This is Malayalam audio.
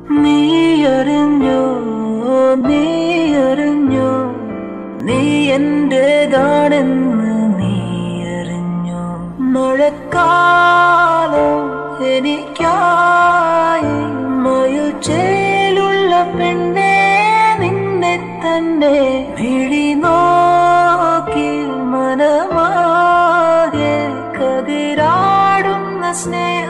നീ അറിഞ്ഞോ, നീ അറിഞ്ഞോ, നീ എന്റേതാണെന്ന് നീ അറിഞ്ഞോ. മഴക്കാലം എനിക്കായി മയുചേലുള്ള പെണ്ണെ നിന്നെ തന്നെ മിഴി നോക്കി മനമാകെ കതിരാടുന്ന സ്നേഹ